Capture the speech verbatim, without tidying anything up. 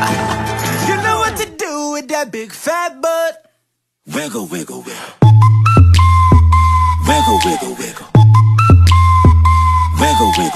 You know what to do with that big fat butt. Wiggle, wiggle, wiggle. Wiggle, wiggle, wiggle. Wiggle, wiggle.